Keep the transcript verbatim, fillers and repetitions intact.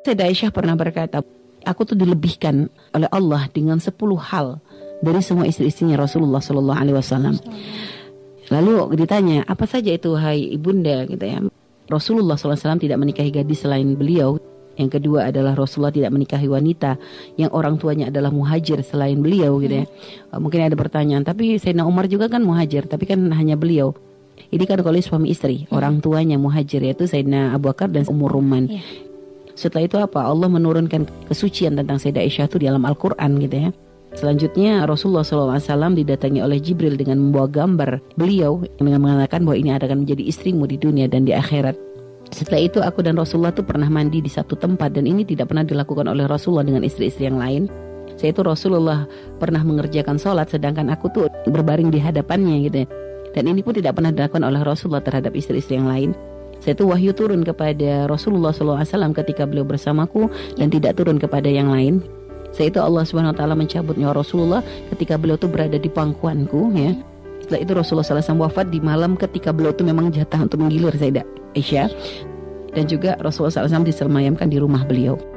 Sayyidah Aisyah pernah berkata, aku tuh dilebihkan oleh Allah dengan sepuluh hal dari semua istri-istrinya Rasulullah Sallallahu Alaihi Wasallam. Lalu ditanya, apa saja itu hai ibunda, gitu ya. Rasulullah Sallallahu Alaihi Wasallam tidak menikahi gadis selain beliau. Yang kedua adalah Rasulullah tidak menikahi wanita yang orang tuanya adalah muhajir selain beliau, gitu ya. Hmm. Mungkin ada pertanyaan, tapi Sayyidina Umar juga kan muhajir, tapi kan hanya beliau. Ini kan kalau suami istri, hmm. orang tuanya muhajir, yaitu Sayyidina Abu Bakar dan Ummu Rumman. Yeah. Setelah itu apa? Allah menurunkan kesucian tentang Sayyidah Aisyah itu di dalam Al-Quran, gitu ya. Selanjutnya Rasulullah shallallahu alaihi wasallam didatangi oleh Jibril dengan membawa gambar beliau dengan mengatakan bahwa ini akan menjadi istrimu di dunia dan di akhirat. Setelah itu aku dan Rasulullah tuh pernah mandi di satu tempat, dan ini tidak pernah dilakukan oleh Rasulullah dengan istri-istri yang lain. Saya itu Rasulullah pernah mengerjakan sholat sedangkan aku tuh berbaring di hadapannya, gitu ya. Dan ini pun tidak pernah dilakukan oleh Rasulullah terhadap istri-istri yang lain. Saya itu wahyu turun kepada Rasulullah shallallahu alaihi wasallam ketika beliau bersamaku dan tidak turun kepada yang lain. Saya itu Allah subhanahu wa taala mencabut nyawa Rasulullah ketika beliau tuh berada di pangkuanku, ya. Setelah itu Rasulullah shallallahu alaihi wasallam wafat di malam ketika beliau tuh memang jatah untuk menggilir Sayyidah Aisyah. Dan juga Rasulullah shallallahu alaihi wasallam disemayamkan di rumah beliau.